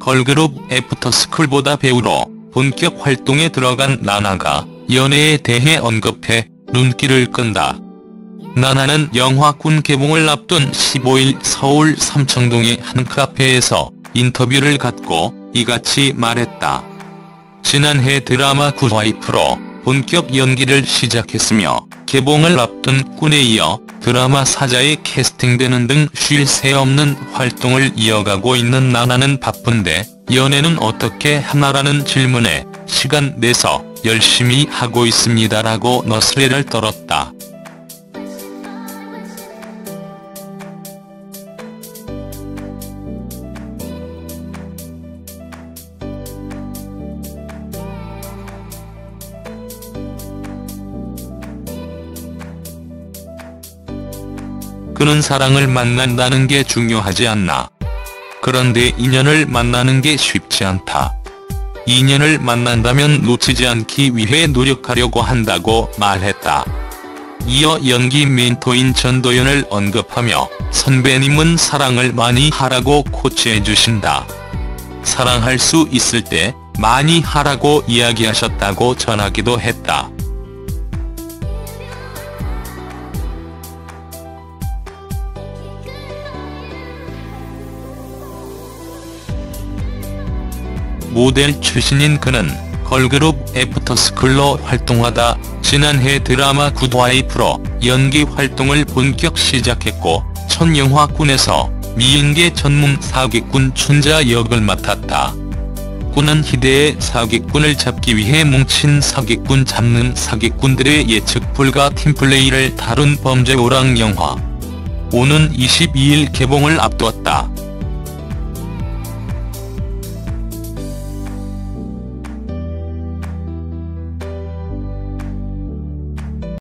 걸그룹 애프터스쿨보다 배우로 본격 활동에 들어간 나나가 연애에 대해 언급해 눈길을 끈다. 나나는 영화군 개봉을 앞둔 15일 서울 삼청동의 한 카페에서 인터뷰를 갖고 이같이 말했다. 지난해 드라마 굿와이프로 본격 연기를 시작했으며 개봉을 앞둔 꾼에 이어 드라마 사자에 캐스팅되는 등 쉴 새 없는 활동을 이어가고 있는 나나는 바쁜데 연애는 어떻게 하나라는 질문에 시간 내서 열심히 하고 있습니다라고 너스레를 떨었다. 그는 사랑을 만난다는 게 중요하지 않나. 그런데 인연을 만나는 게 쉽지 않다. 인연을 만난다면 놓치지 않기 위해 노력하려고 한다고 말했다. 이어 연기 멘토인 전도연을 언급하며 선배님은 사랑을 많이 하라고 코치해주신다. 사랑할 수 있을 때 많이 하라고 이야기하셨다고 전하기도 했다. 모델 출신인 그는 걸그룹 애프터스쿨로 활동하다 지난해 드라마 굿와이프로 연기 활동을 본격 시작했고 첫 영화군에서 미인계 전문 사기꾼 춘자 역을 맡았다. 꾼은 희대의 사기꾼을 잡기 위해 뭉친 사기꾼 잡는 사기꾼들의 예측 불가 팀플레이를 다룬 범죄 오락 영화. 오는 22일 개봉을 앞두었다.